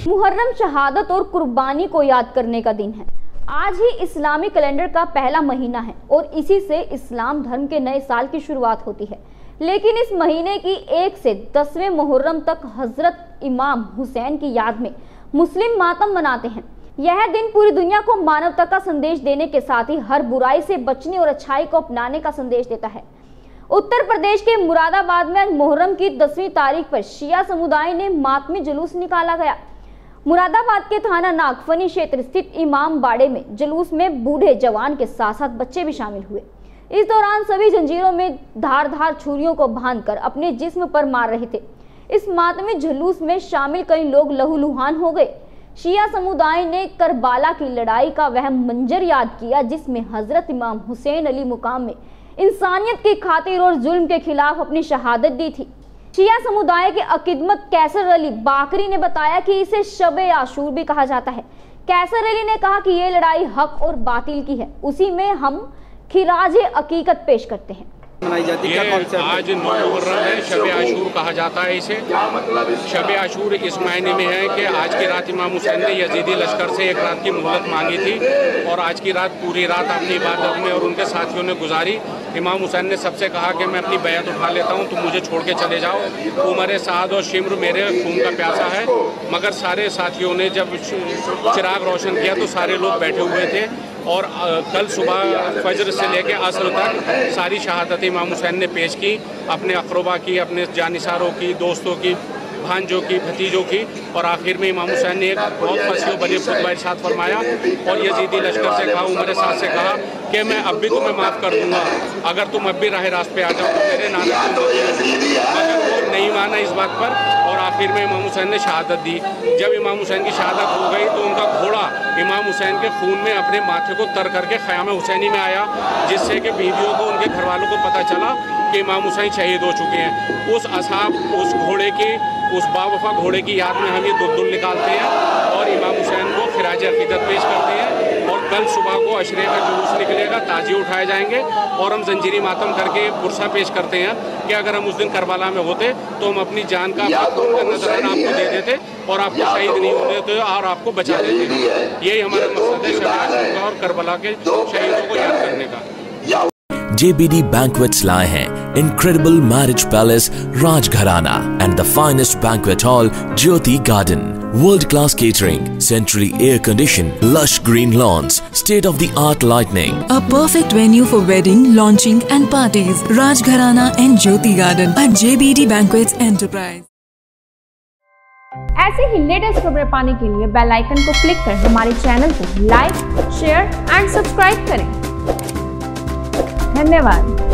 मुहर्रम शहादत और कुर्बानी को याद करने का दिन है। आज ही इस्लामी कैलेंडर का पहला महीना है और इसी से इस्लाम धर्म के नए साल की शुरुआत होती है। लेकिन इस महीने की 1 से 10वें मुहर्रम तक हजरत इमाम हुसैन की याद में मुस्लिम मातम मनाते हैं। यह दिन पूरी दुनिया को मानवता का संदेश देने के साथ ही हर बुराई से बचने और अच्छाई को अपनाने का संदेश देता है। उत्तर प्रदेश के मुरादाबाद में मुहर्रम की 10वीं तारीख पर शिया समुदाय ने मातमी जुलूस निकाला गया। मुरादाबाद के थाना नागफनी क्षेत्र स्थित इमाम बाड़े में जुलूस में बूढ़े जवान के साथ साथ बच्चे भी शामिल हुए। इस दौरान सभी जंजीरों में धारदार छुरियों को बांधकर अपने जिस्म पर मार रहे थे। इस मातमी जुलूस में शामिल कई लोग लहूलुहान हो गए। शिया समुदाय ने करबाला की लड़ाई का वह मंजर याद किया जिसमें हजरत इमाम हुसैन अली मुकाम में इंसानियत की खातिर और जुल्म के खिलाफ अपनी शहादत दी थी। शिया समुदाय के अकीदमत कैसर अली बाकरी ने बताया कि इसे शब-ए आशूर भी कहा जाता है। कैसर अली ने कहा कि ये लड़ाई हक और बातिल की है, उसी में हम खिराज अकीकत पेश करते हैं। मनाई जाती है आज 9 मुहर्रम है, शब-ए आशूर कहा जाता है इसे। शब-ए आशूर इस मायने में है कि आज की रात इमाम हुसैन ने यजीदी लश्कर से एक रात की मोहलत मांगी थी और आज की रात पूरी रात अपनी इबादत में और उनके साथियों ने गुजारी। इमाम हुसैन ने सबसे कहा कि मैं अपनी बैत उठा लेता हूँ, तुम मुझे छोड़ के चले जाओ, उमर साद और शिम्र मेरे खून का प्यासा है। मगर सारे साथियों ने जब चिराग रोशन किया तो सारे लोग बैठे हुए थे और कल सुबह फजर से लेकर असर तक सारी शहादत इमाम हुसैन ने पेश की, अपने अक़रबा की, अपने जानिसारों की, दोस्तों की, भांजों की, भतीजों की, और आखिर में इमाम हुसैन ने एक बहुत फसीह बड़े खुतबा इरशाद फरमाया और यजीदी लश्कर से कहा, उमर साद से कहा कि मैं अब भी तुम्हें माफ़ कर दूंगा अगर तुम अब भी राह रास्त पे आ जाओ तो मेरे नाना। मगर वो नहीं माना इस बात पर और आखिर में इमाम हुसैन ने शहादत दी। जब इमाम हुसैन की शहादत हो गई तो उनका घोड़ा इमाम हुसैन के खून में अपने माथे को तर करके ख़याम हुसैनी में आया, जिससे कि बीवियों को, उनके घर वालों को पता चला कि इमाम हुसैन शहीद हो चुके हैं। उस असाब, उस घोड़े की, उस बावफा घोड़े की याद में हम ये दुल्दुल निकालते हैं और इमाम हुसैन को खिराज अकीदत पेश करते हैं। और कल सुबह को अशरे का जुलूस निकलेगा, ताजिए उठाए जाएंगे और हम जंजीरी मातम करके पुरसा पेश करते हैं कि अगर हम उस दिन करबला में होते तो हम अपनी जान का नजराना आपको दे देते और आपको शहीद नहीं होने देते और आपको बचा देते। यही हमारा मकसद है शब-ए आशूर का और करबला के शहीदों को याद करने का। JBD Banquets लाए हैं Incredible Marriage Palace Rajgharana and the finest banquet hall Jyoti Garden. World-class catering, centrally air-conditioned, lush green lawns, state-of-the-art lighting. A perfect venue for wedding, launching and parties. Rajgharana and Jyoti Garden at JBD Banquets Enterprise. ऐसे ही latest खबरें पाने के लिए bell icon को click कर हमारे channel को like, share and subscribe करें। धन्यवाद।